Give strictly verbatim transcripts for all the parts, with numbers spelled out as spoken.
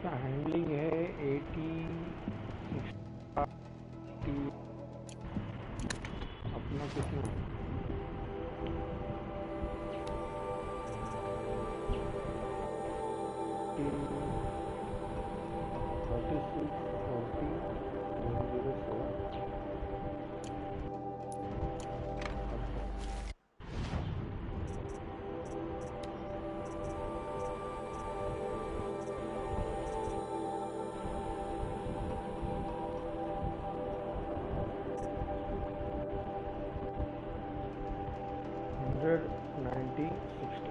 इसका हैंडलिंग है eighty sixty. अपना कितना forty six forty zero four. Hundred ninety sixty.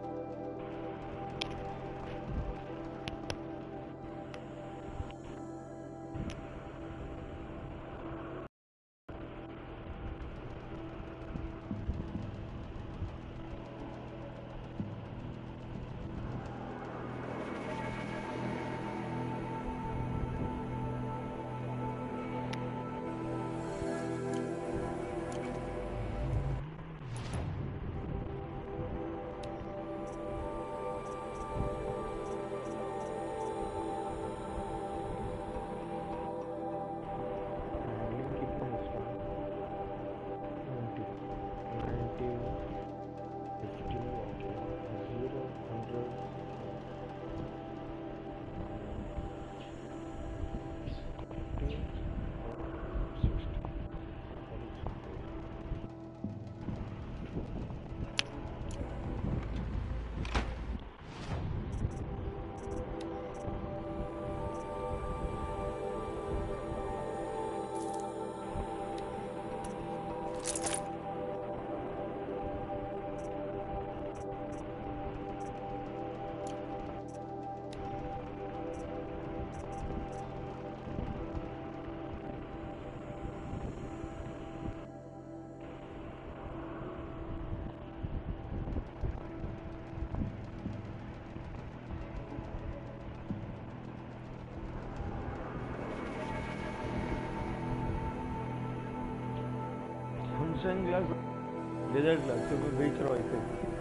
Samsung glass laser glass तो मैं बेच रहा हूँ इसे।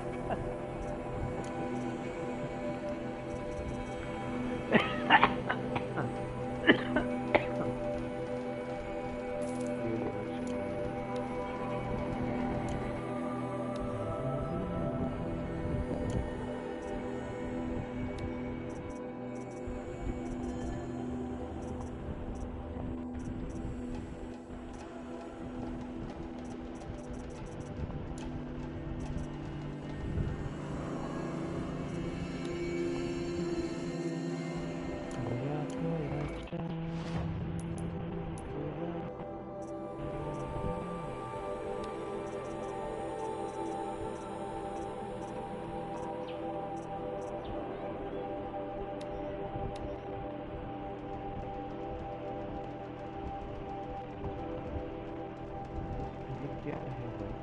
क्या है भाई?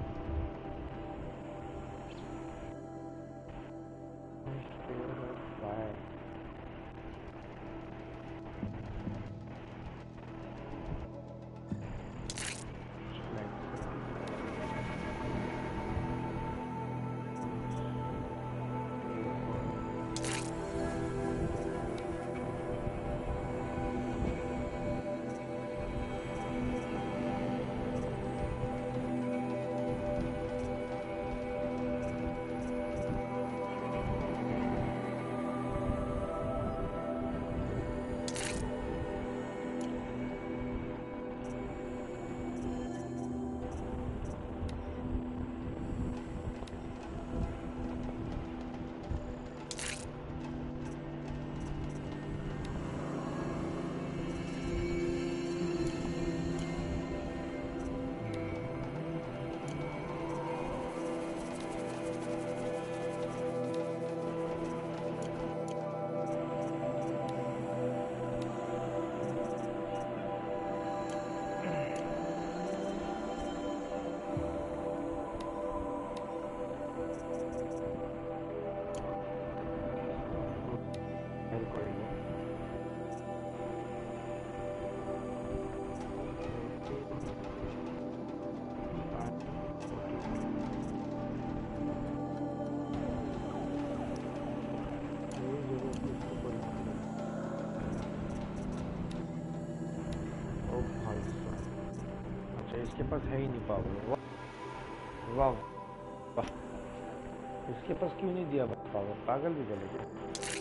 इसके पास है ही नहीं पावर। वाह वाह, इसके पास क्यों नहीं दिया पावर? पागल भी चले गए।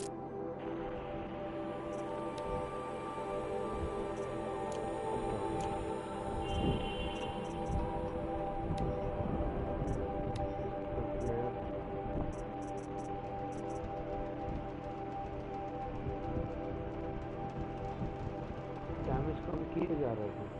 डैमेज कम किए जा रहे थे।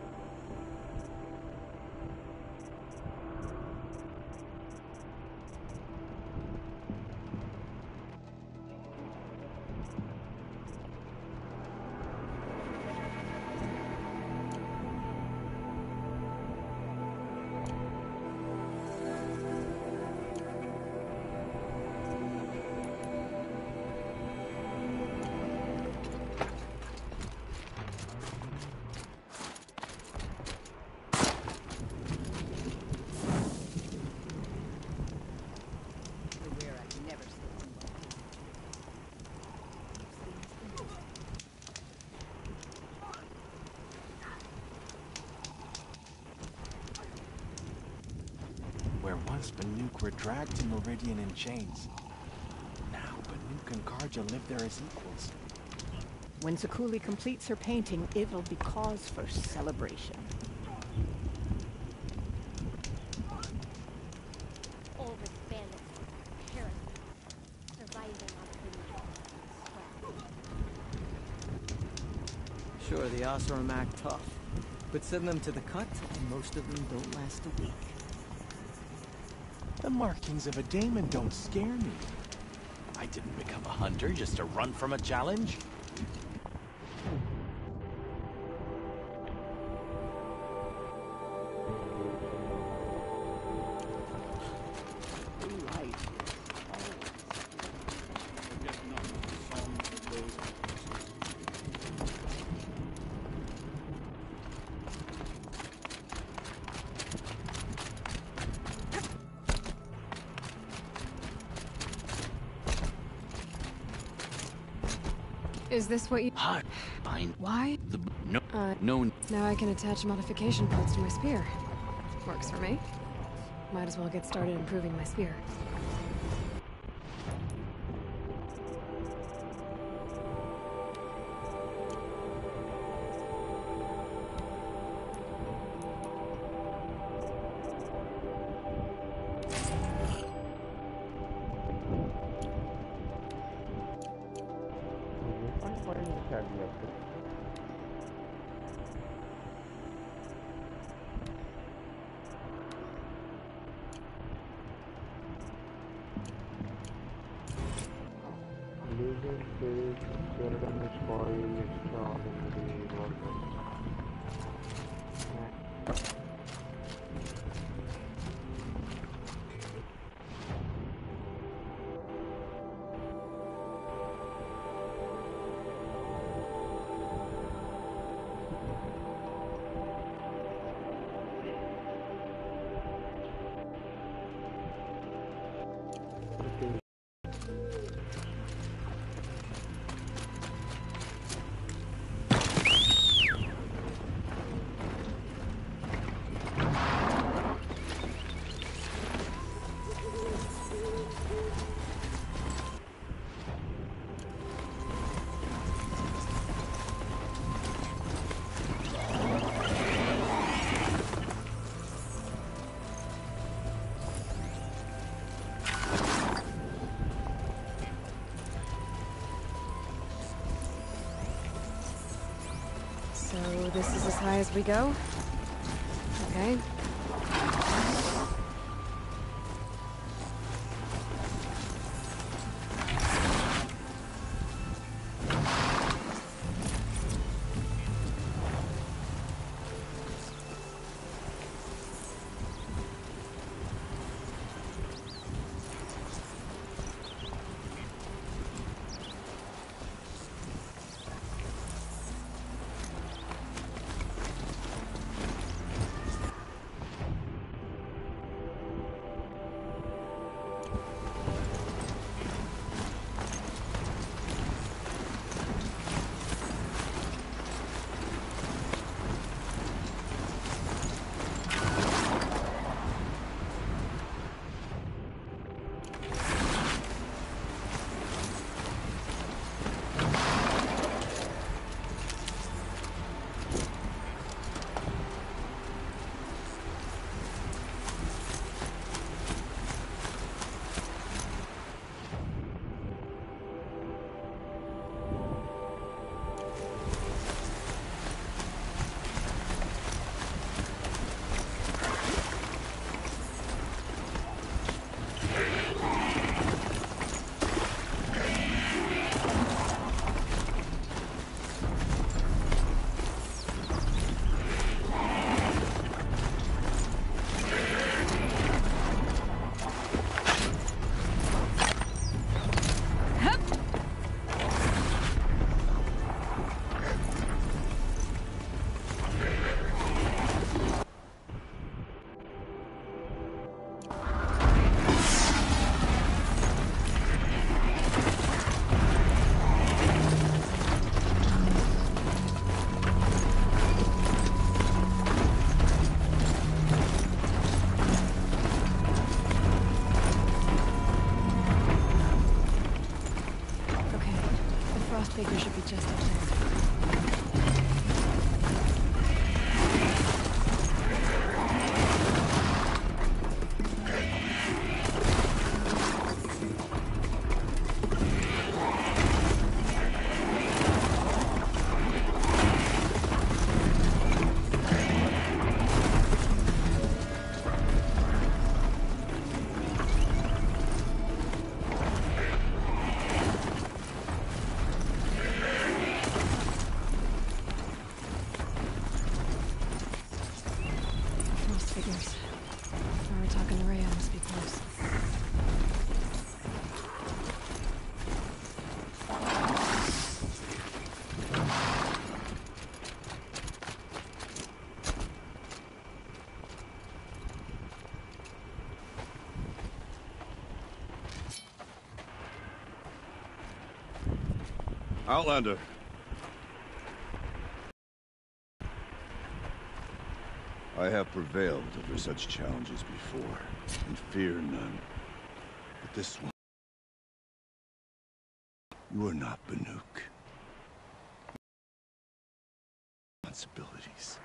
The werek never sleeps in one. Where once Banuk were dragged to Meridian in chains. Now Banuk and Karja live there as equals. When Sakuli completes her painting, it'll be cause for celebration. All the bandits, parents, surviving on the Sure, the Oseram act tough, but send them to the cut, and most of them don't last a week. The markings of a daemon don't scare me. I didn't become a hunter just to run from a challenge. Is this what you... Hi. Fine. Why? The no Uh, no Now I can attach modification points to my spear. Works for me. Might as well get started improving my spear. Leading base, seldom is spoil, extraordinary workers. So this is as high as we go? Okay. frost figure should be just up there. Frost figures. Aratak and Rhea must be close. Outlander. I have prevailed over such challenges before, and fear none. But this one... You are not Banuk. Responsibilities.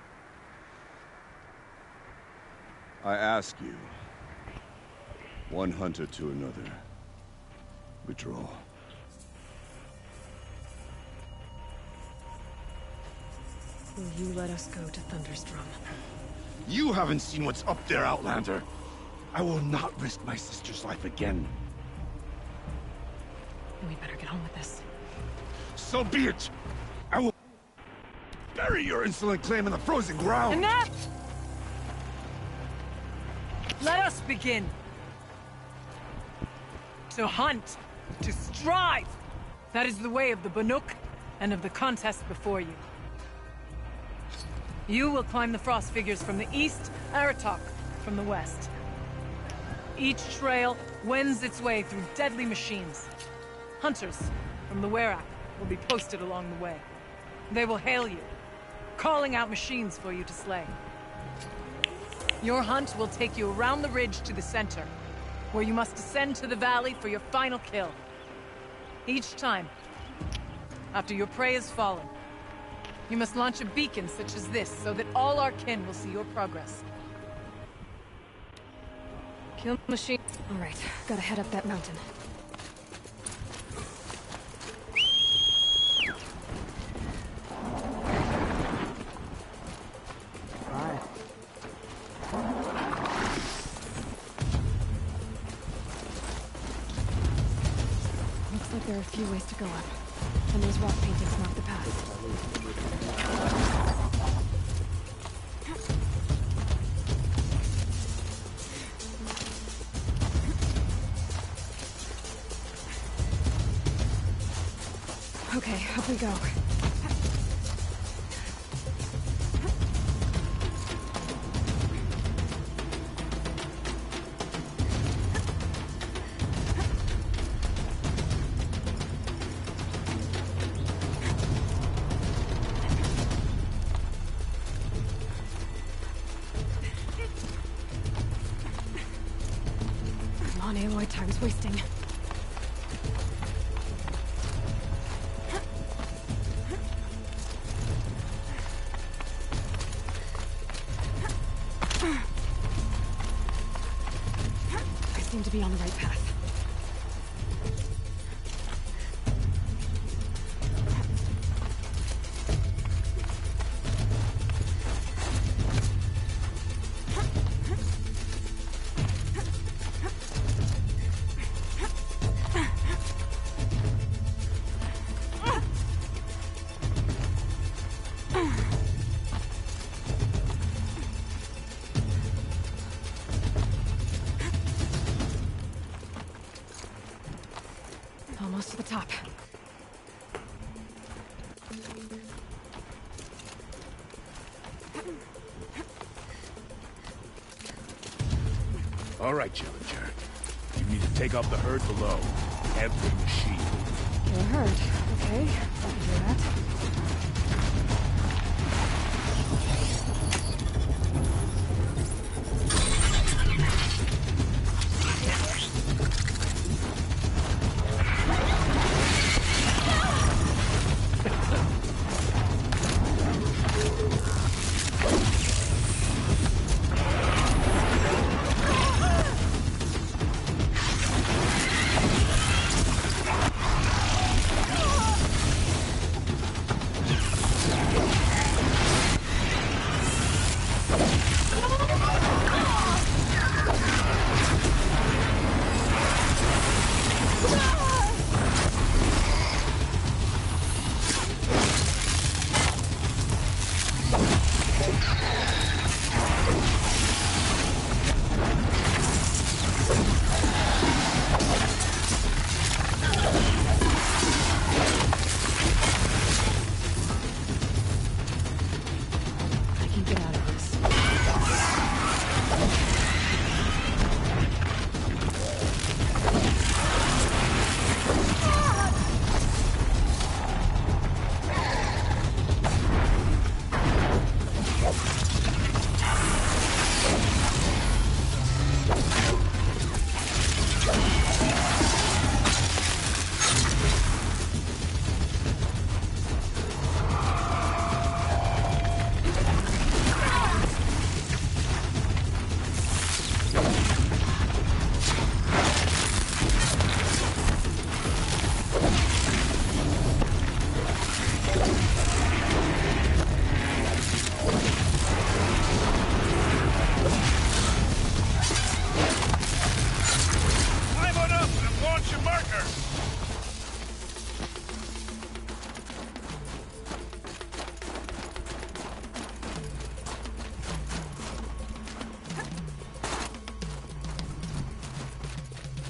I ask you, one hunter to another, withdraw. Will you let us go to Thunderstrom? You haven't seen what's up there, Outlander. I will not risk my sister's life again. We better get on with this. So be it! I will bury your insolent claim in the frozen ground! Enough! Let us begin. To hunt, to strive. That is the way of the Banuk and of the contest before you. You will climb the frost figures from the east, Aratak from the west. Each trail wends its way through deadly machines. Hunters from the werek will be posted along the way. They will hail you, calling out machines for you to slay. Your hunt will take you around the ridge to the center, where you must descend to the valley for your final kill. Each time, after your prey has fallen, you must launch a beacon such as this, so that all our kin will see your progress. Kill machine. All right, gotta head up that mountain. Right. Looks like there are a few ways to go up. And those rock paintings mark the path. Okay, up we go. Come on, Aloy, time's wasting. I seem to be on the right path. Almost to the top. All right, Challenger. You need to take out the herd below. Every machine. Kill a herd. Okay, I can do that.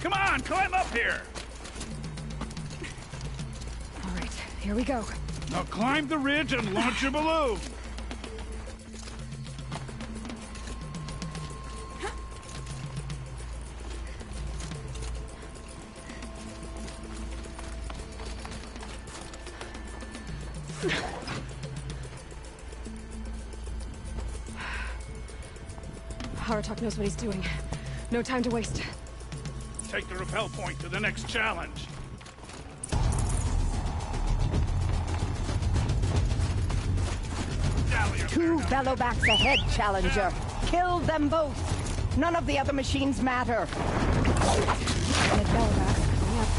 Come on, climb up here! All right, here we go. Now climb the ridge and launch your balloon! Aratok knows what he's doing. No time to waste. Take the rappel point to the next challenge. Two Velobacks ahead, Challenger. Kill them both. None of the other machines matter. And Velobacks coming up.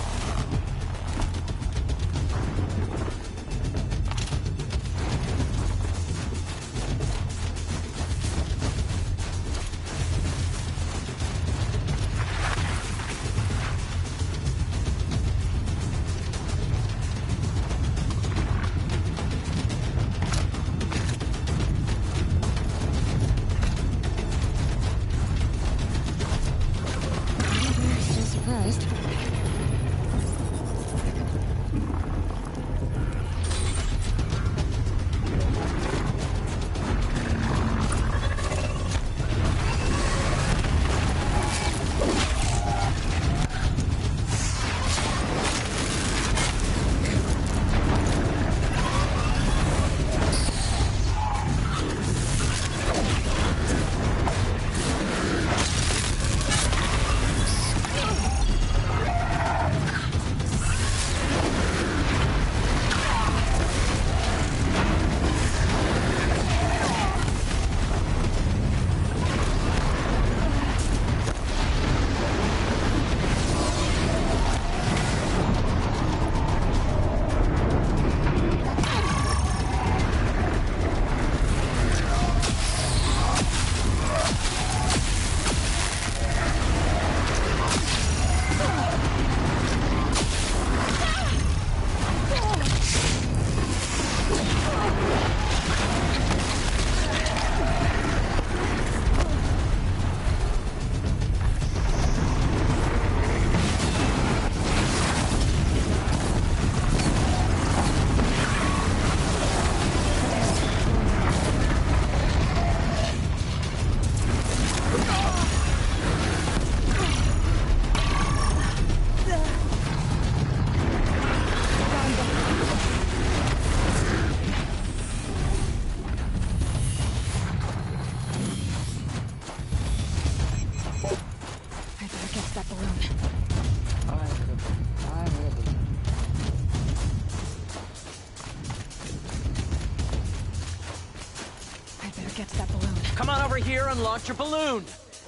Get to that balloon. Come on over here and launch your balloon!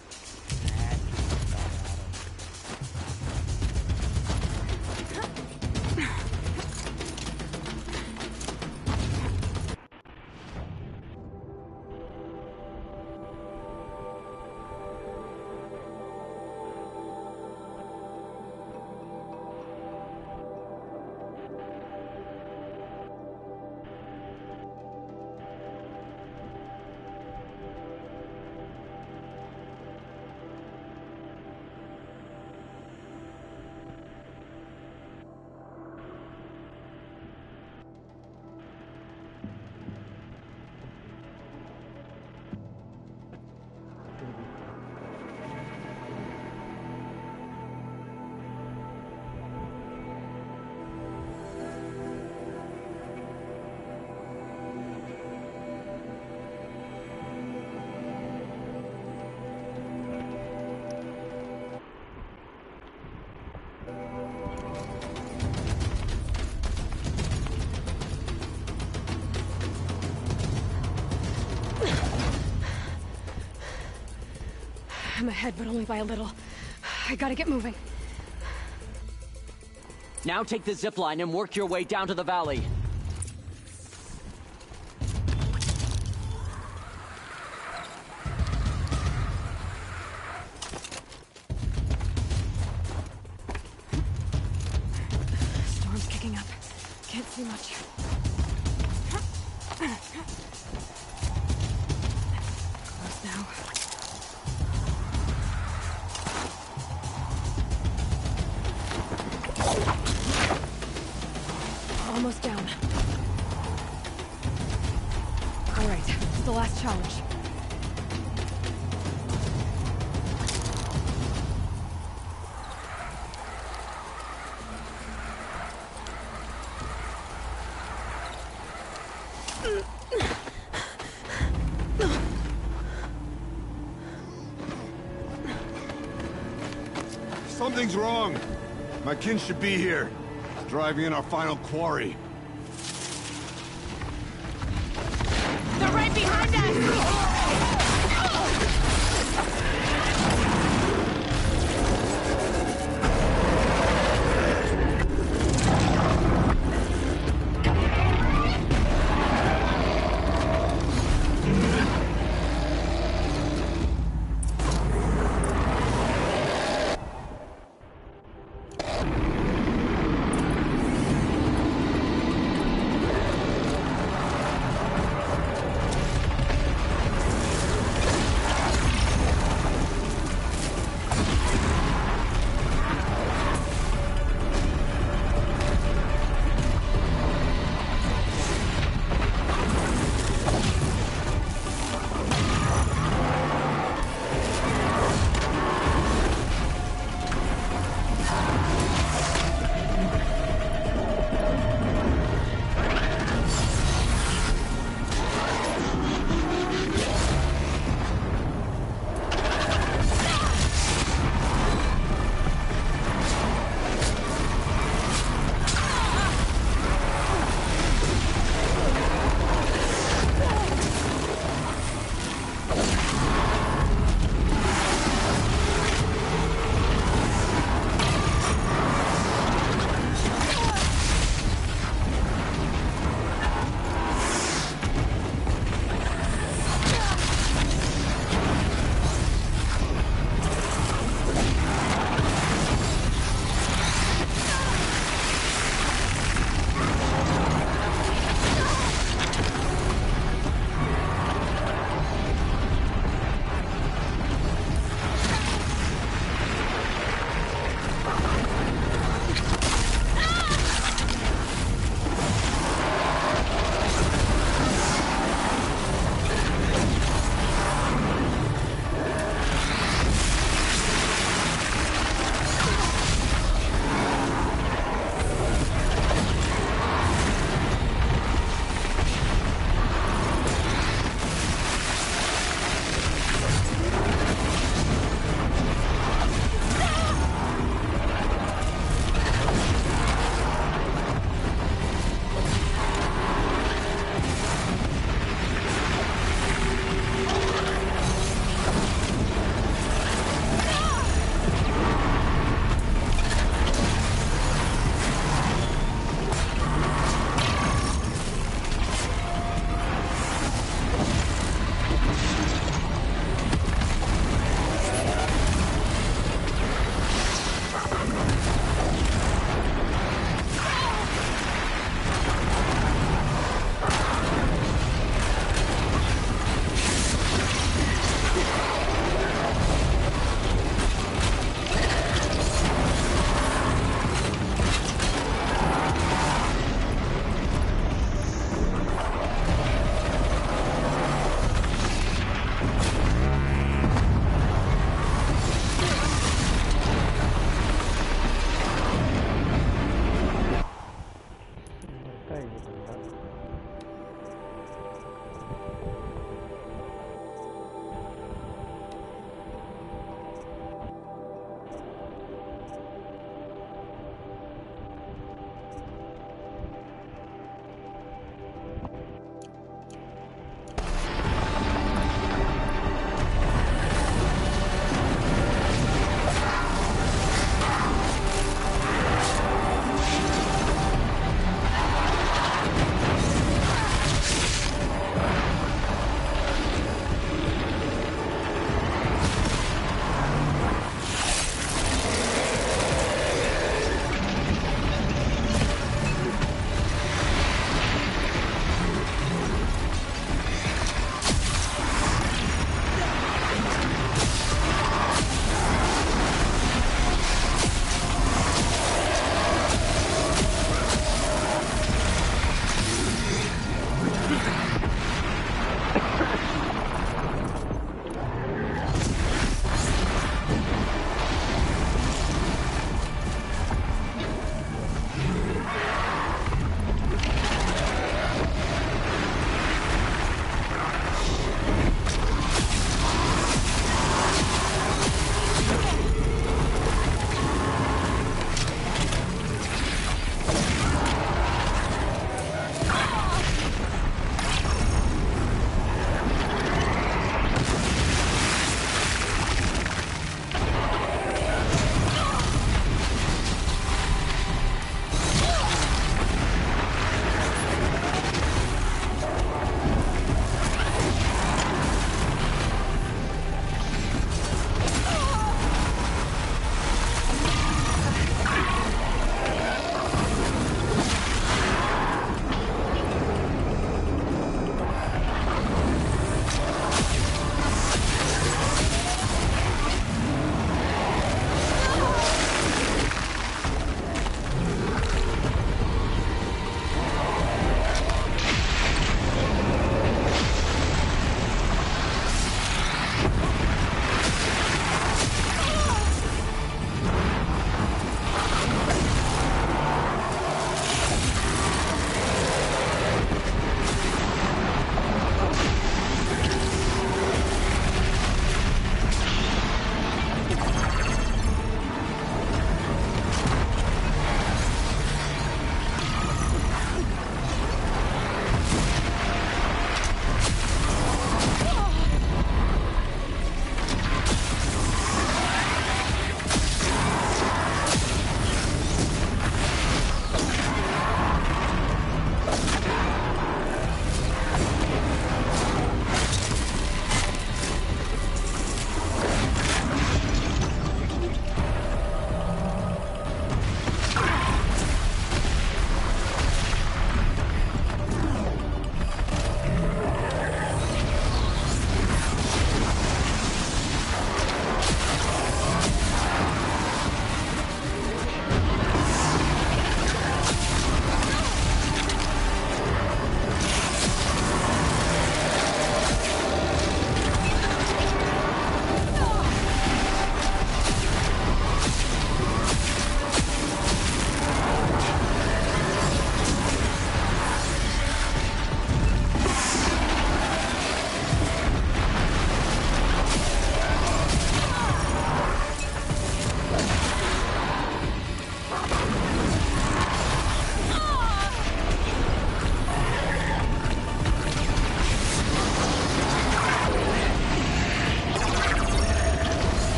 I'm ahead, but only by a little. I gotta get moving. Now take the zip line and work your way down to the valley. Storm's kicking up. Can't see much. Close now. Almost down. All right, it's the last challenge. Something's wrong. My kin should be here, driving in our final quarry. They're right behind us!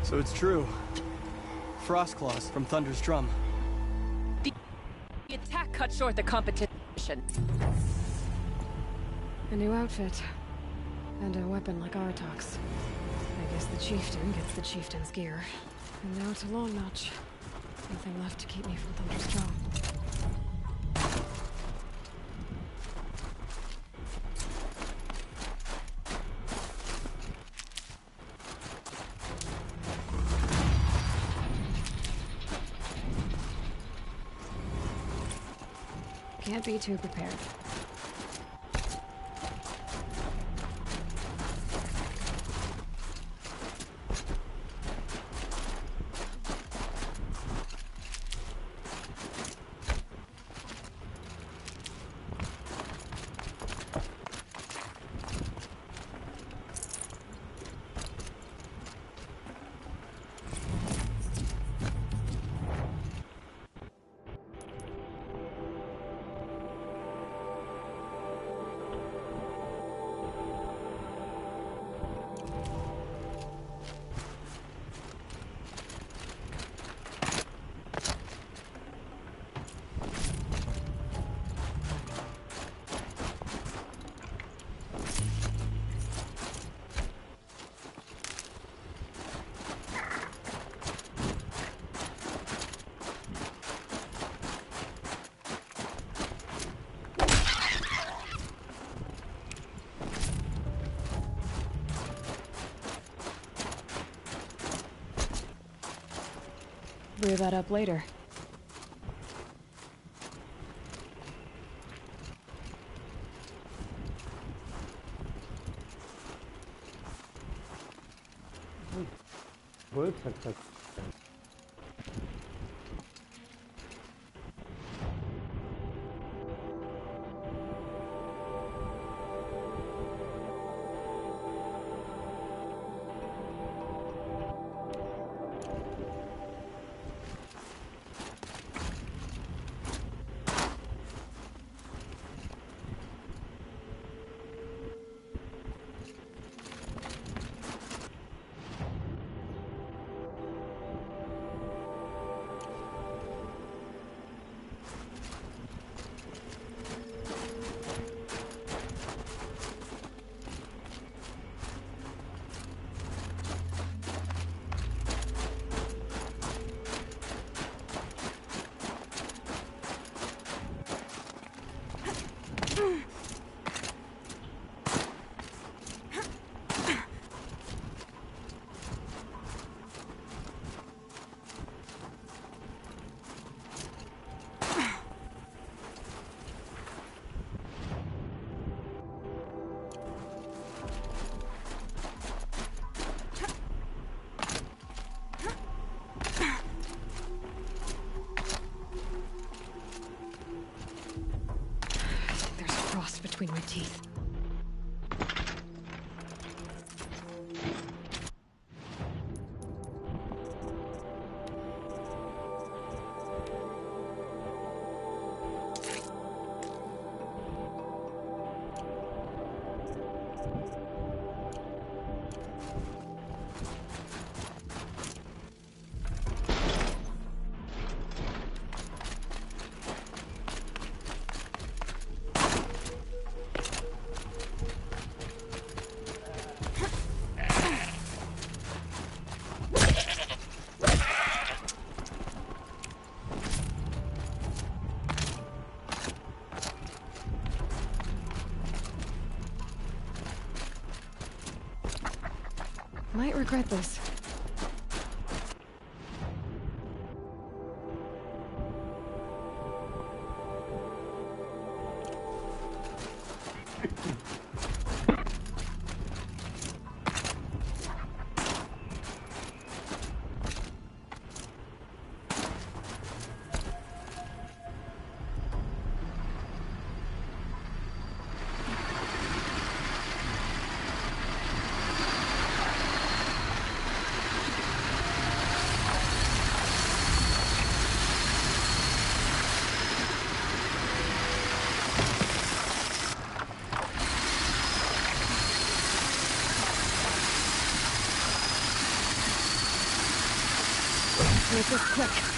So it's true. Frost claws from Thunder's drum. The attack cut short the competition. A new outfit. And a weapon like Artok's. I guess the chieftain gets the chieftain's gear. And now it's a long notch. Nothing left to keep me from Thunder's jaw. Can't be too prepared. Rear that up later. बोल सकता between my teeth. Might regret this. make this quick.